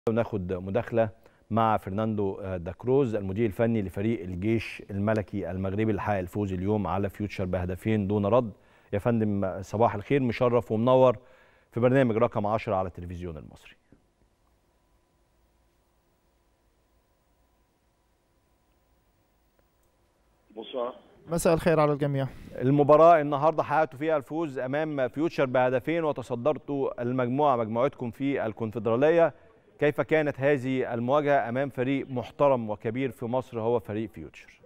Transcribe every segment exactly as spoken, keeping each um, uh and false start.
وناخد مداخلة مع فرناندو داكروز المدير الفني لفريق الجيش الملكي المغربي اللي حقق الفوز اليوم على فيوتشر بهدفين دون رد. يا فندم صباح الخير، مشرف ومنور في برنامج رقم عشرة على التلفزيون المصري. مساء الخير على الجميع. المباراة النهارده حققتوا فيها الفوز امام فيوتشر بهدفين وتصدرتوا المجموعة مجموعتكم في الكونفدرالية. كيف كانت هذه المواجهة امام فريق محترم وكبير في مصر هو فريق فيوتشر؟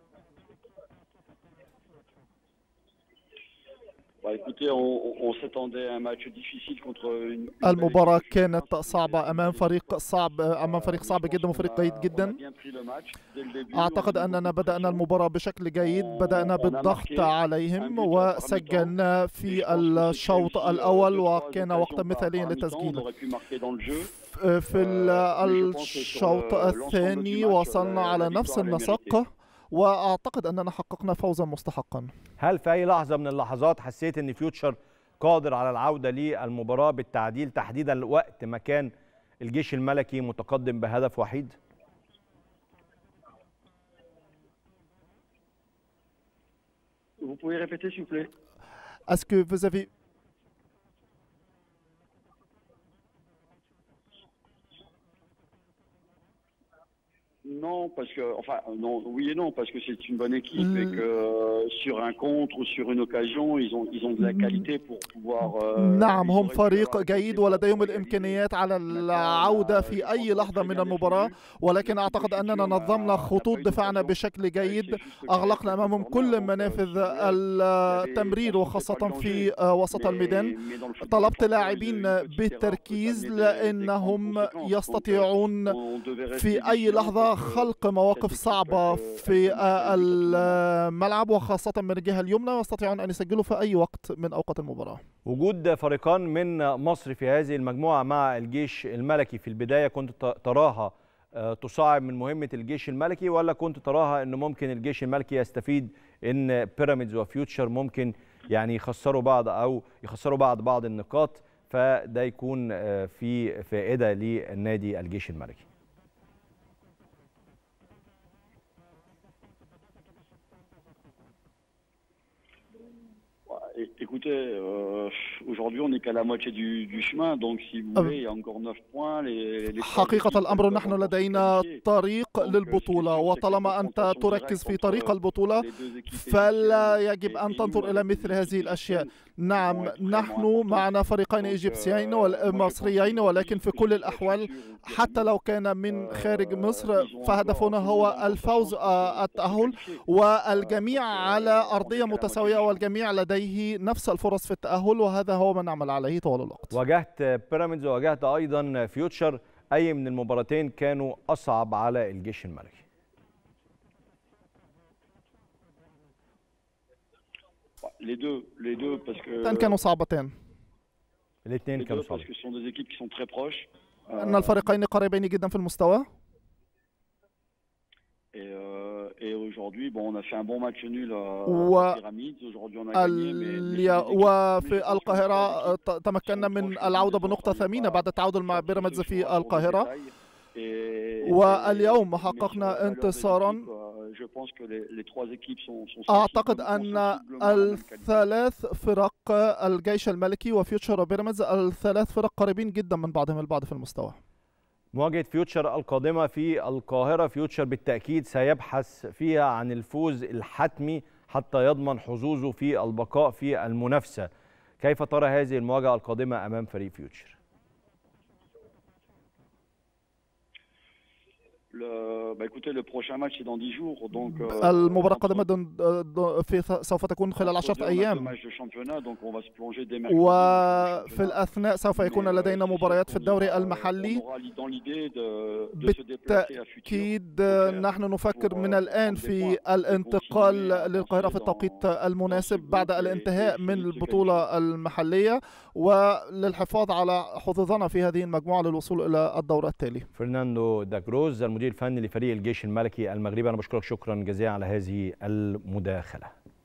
المباراة كانت صعبة أمام فريق صعب أمام فريق صعب جدا وفريق جيد جدا. أعتقد أننا بدأنا المباراة بشكل جيد، بدأنا بالضغط عليهم وسجلنا في الشوط الأول وكان وقتا مثاليا للتسجيل. في الشوط الثاني وصلنا على نفس النسق وأعتقد أننا حققنا فوزا مستحقا. هل في أي لحظة من اللحظات حسيت أن فيوتشر قادر على العودة للمباراة بالتعديل، تحديدا وقت ما كان الجيش الملكي متقدم بهدف وحيد؟ Est-ce que vous avez Non, parce que, enfin, non, oui et non, parce que c'est une bonne équipe et que euh, sur un contre ou sur une occasion, ils ont, ils ont de la qualité pour pouvoir. Euh, نعم، هم فريق جيد ولديهم الإمكانيات على العودة في أي لحظة من المباراة، ولكن أعتقد أننا نظمنا خطوط دفاعنا بشكل جيد، أغلقنا أمامهم كل منافذ التمرير وخاصة في وسط الميدان. طلبت لاعبين بالتركيز لأنهم يستطيعون في أي لحظة خلق مواقف صعبة في الملعب وخاصة من الجهة اليمنى، ويستطيعون أن يسجلوا في أي وقت من أوقات المباراة. وجود فريقان من مصر في هذه المجموعة مع الجيش الملكي في البداية كنت تراها تصعب من مهمة الجيش الملكي، ولا كنت تراها أنه ممكن الجيش الملكي يستفيد أن بيراميدز وفيوتشر ممكن يعني يخسروا بعض أو يخسروا بعض بعض النقاط، فده يكون في فائدة للنادي الجيش الملكي؟ Écoutez, euh, aujourd'hui on n'est qu'à la moitié du, du chemin, donc si vous voulez, il y a encore neuf points. Les, les حقيقة الأمر نحن لدينا طريق للبطولة، وطالما أنت تركز في طريق البطولة فلا يجب أن تنظر إلى مثل هذه الأشياء. نعم، نحن معنا فريقين إيجيبسيين ومصريين، ولكن في كل الأحوال حتى لو كان من خارج مصر فهدفنا هو الفوز، التأهل، والجميع على أرضية متساوية والجميع لديه نفس الفرص في التأهل، وهذا هو ما نعمل عليه طوال الوقت. واجهت بيراميدز وواجهت أيضا فيوتشر، أي من المباراتين كانوا أصعب على الجيش الملكي؟ الاثنين كانوا صعبتين. الاثنين كانوا صعبين. أن الفريقين قريبين جدا في المستوى. وفي القاهرة تمكنا من العودة بنقطة ثمينة بعد التعادل مع بيراميدز في القاهرة، واليوم حققنا انتصارا. أعتقد أن الثلاث فرق الجيش الملكي وفيوتشر وبيراميدز الثلاث فرق قريبين جدا من بعضهم البعض في المستوى. مواجهة فيوتشر القادمة في القاهرة، فيوتشر بالتأكيد سيبحث فيها عن الفوز الحتمي حتى يضمن حظوظه في البقاء في المنافسة. كيف ترى هذه المواجهة القادمة أمام فريق فيوتشر؟ المباراة القادمة في سوف تكون خلال عشرة أيام، وفي الأثناء سوف يكون لدينا مباريات في الدوري المحلي. بالتأكيد نحن نفكر من الآن في الانتقال للقاهرة في التوقيت المناسب بعد الانتهاء من البطولة المحلية، وللحفاظ على حظوظنا في هذه المجموعة للوصول إلى الدور التالي. فرناندو داكروز المدير الفني لفريق الجيش الملكي المغربي، أنا بشكرك شكرا جزيلا على هذه المداخلة.